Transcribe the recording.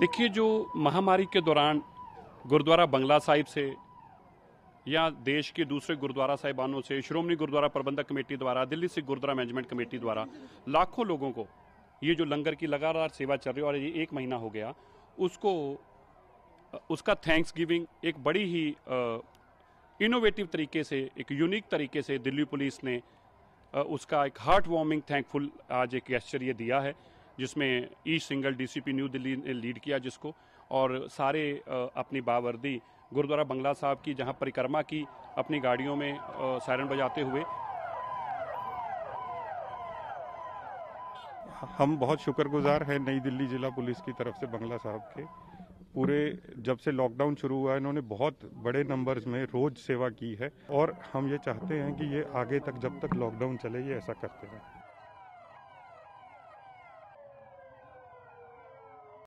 देखिए, जो महामारी के दौरान गुरुद्वारा बंगला साहिब से या देश के दूसरे गुरुद्वारा साहिबानों से श्रोमणी गुरुद्वारा प्रबंधक कमेटी द्वारा, दिल्ली सिख गुरुद्वारा मैनेजमेंट कमेटी द्वारा लाखों लोगों को ये जो लंगर की लगातार सेवा चल रही है और ये 1 महीना हो गया, उसका थैंक्स गिविंग एक बड़ी ही इनोवेटिव तरीके से, एक यूनिक तरीके से दिल्ली पुलिस ने उसका एक हार्ट वार्मिंग थैंकफुल आज एक गेस्चर ये दिया है, जिसमें east single DCP New Delhi ने लीड किया जिसको, और सारे अपनी बावर्दी गुरुद्वारा बंगला साहब की जहां परिक्रमा की अपनी गाड़ियों में सायरन बजाते हुए। हम बहुत शुक्रगुजार हैं नई दिल्ली जिला पुलिस की तरफ से बंगला साहब के। पूरे जब से लॉकडाउन शुरू हुआ है इन्होंने बहुत बड़े नंबर्स में रोज सेवा की है और हम ये चाहते हैं कि ये आगे तक जब तक लॉकडाउन चले ये ऐसा करते रहें।